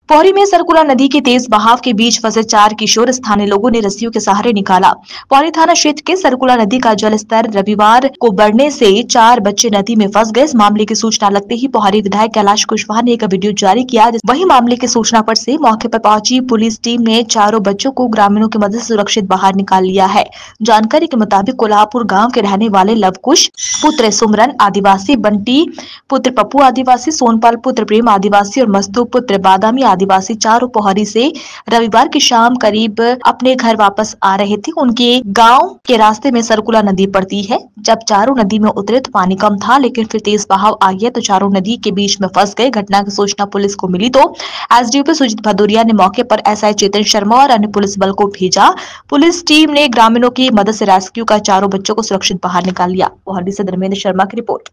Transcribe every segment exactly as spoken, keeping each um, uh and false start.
पौड़ी में सरकुला नदी के तेज बहाव के बीच फंसे चार किशोर स्थानीय लोगों ने रस्सियों के सहारे निकाला। पौड़ी थाना क्षेत्र के सरकुला नदी का जलस्तर रविवार को बढ़ने से चार बच्चे नदी में फंस गए। इस मामले की सूचना लगते ही पौड़ी विधायक कैलाश कुशवाहा ने एक वीडियो जारी किया। वहीं मामले की सूचना पर से मौके पर पहुंची पुलिस टीम ने चारों बच्चों को ग्रामीणों की मदद से सुरक्षित बाहर निकाल लिया है। जानकारी के मुताबिक कोल्हापुर गाँव के रहने वाले लवकुश पुत्र सुमरन आदिवासी, बंटी पुत्र पप्पू आदिवासी, सोनपाल पुत्र प्रेम आदिवासी और मस्तू पुत्र बादामी आदिवासी चारों पौड़ी से रविवार की शाम करीब अपने घर वापस आ रहे थे। उनके गांव के रास्ते में सरकुला नदी पड़ती है। जब चारों नदी में उतरे तो पानी कम था, लेकिन फिर तेज बहाव आ गया तो चारों नदी के बीच में फंस गए। घटना की सूचना पुलिस को मिली तो एसडीओपी सुजीत भदौरिया ने मौके पर एसआई चेतन शर्मा और अन्य पुलिस बल को भेजा। पुलिस टीम ने ग्रामीणों की मदद से रेस्क्यू कर चारों बच्चों को सुरक्षित बाहर निकाल लिया। पौड़ी से धर्मेंद्र शर्मा की रिपोर्ट।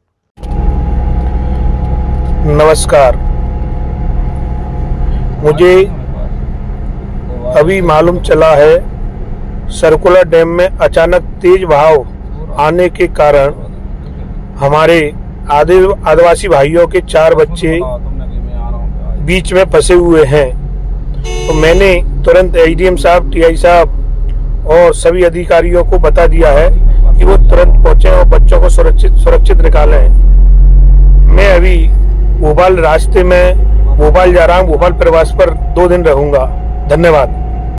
नमस्कार, मुझे अभी मालूम चला है सरकुला डैम में अचानक तेज बहाव आने के कारण हमारे आदिवासी भाइयों के चार बच्चे बीच में फंसे हुए हैं। तो मैंने तुरंत एसडीएम साहब, टीआई साहब और सभी अधिकारियों को बता दिया है कि वो तुरंत पहुंचे और बच्चों को सुरक्षित सुरक्षित निकालें। मैं अभी भोपाल रास्ते में भोपाल जा रहा हूँ। भोपाल प्रवास पर दो दिन रहूंगा। धन्यवाद।